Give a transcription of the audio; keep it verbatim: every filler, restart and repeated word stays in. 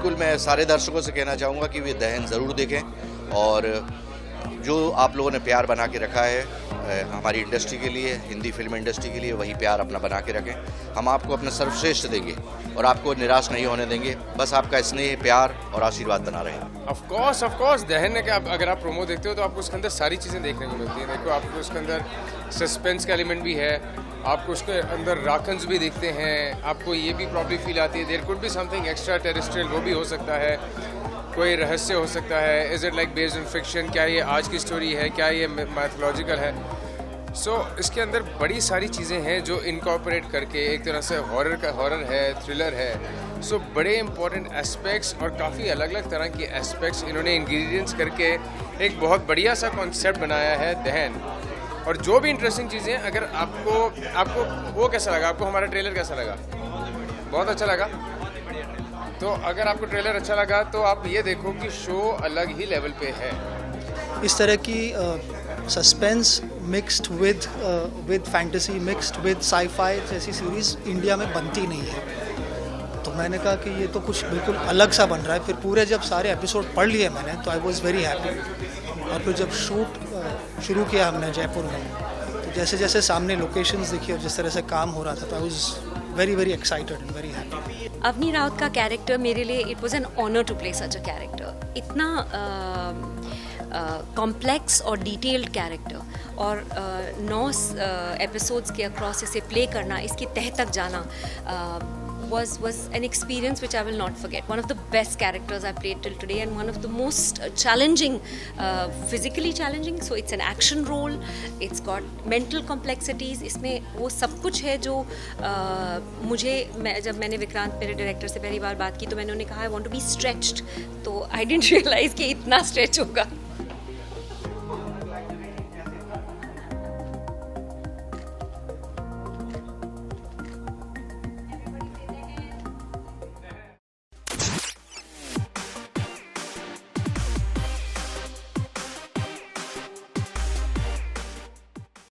बिल्कुल मैं सारे दर्शकों से कहना चाहूँगा कि वे दहन ज़रूर देखें और जो आप लोगों ने प्यार बना के रखा है हमारी इंडस्ट्री के लिए, हिंदी फिल्म इंडस्ट्री के लिए, वही प्यार अपना बना के रखें। हम आपको अपना सर्वश्रेष्ठ देंगे और आपको निराश नहीं होने देंगे। बस आपका स्नेह, प्यार और आशीर्वाद बना रहे। ऑफ कोर्स ऑफ कोर्स दहन है कि आप अगर आप प्रोमो देखते हो तो आपको उसके अंदर सारी चीज़ें देखने को मिलती हैं। देखो आपको उसके अंदर सस्पेंस का एलिमेंट भी है, आपको उसके अंदर राखन्स भी दिखते हैं, आपको ये भी प्रॉब्लम फील आती है there could be something extra terrestrial, वो भी हो सकता है, कोई रहस्य हो सकता है। Is it like based in fiction, क्या ये आज की स्टोरी है, क्या ये मैथोलॉजिकल है। सो so, इसके अंदर बड़ी सारी चीज़ें हैं जो इनकॉर्पोरेट करके एक तरह से हॉरर का हॉरर है, थ्रिलर है। सो so, बड़े इंपॉर्टेंट एस्पेक्ट्स और काफ़ी अलग अलग तरह के एस्पेक्ट्स इन्होंने इंग्रेडिएंट्स करके एक बहुत बढ़िया सा कॉन्सेप्ट बनाया है दहन। और जो भी इंटरेस्टिंग चीज़ें, अगर आपको आपको वो कैसा लगा, आपको हमारा ट्रेलर कैसा लगा? बहुत अच्छा लगा। तो अगर आपको ट्रेलर अच्छा लगा तो आप ये देखो कि शो अलग ही लेवल पे है। इस तरह की suspense mixed with with fantasy mixed with sci-fi जैसी सीरीज़ इंडिया में बनती नहीं है। तो मैंने कहा कि ये तो कुछ बिल्कुल अलग सा बन रहा है। फिर पूरे जब सारे एपिसोड पढ़ लिए मैंने तो आई वाज वेरी हैप्पी। और फिर जब शूट शुरू किया हमने जयपुर में, तो जैसे जैसे सामने लोकेशंस दिखी और जिस तरह से काम हो रहा था तो I was very very excited and very happy. Avani Raut का कैरेक्टर मेरे लिए it was an honour to play such a character. इतना कॉम्प्लेक्स uh, और डिटेल्ड कैरेक्टर और uh, नौ एपिसोड्स uh, के अक्रॉस इसे प्ले करना, इसकी तह तक जाना uh, was was an experience which I will not forget. One of the best characters I played till today and one of the most uh, challenging, uh, physically challenging. So it's an action role. It's got mental complexities. इसमें वो सब कुछ है जो uh, मुझे मैं जब मैंने विक्रांत मेरे डायरेक्टर से पहली बार बात की तो मैंने उन्हें कहा I want to be stretched. तो I didn't realize कि इतना stretch होगा.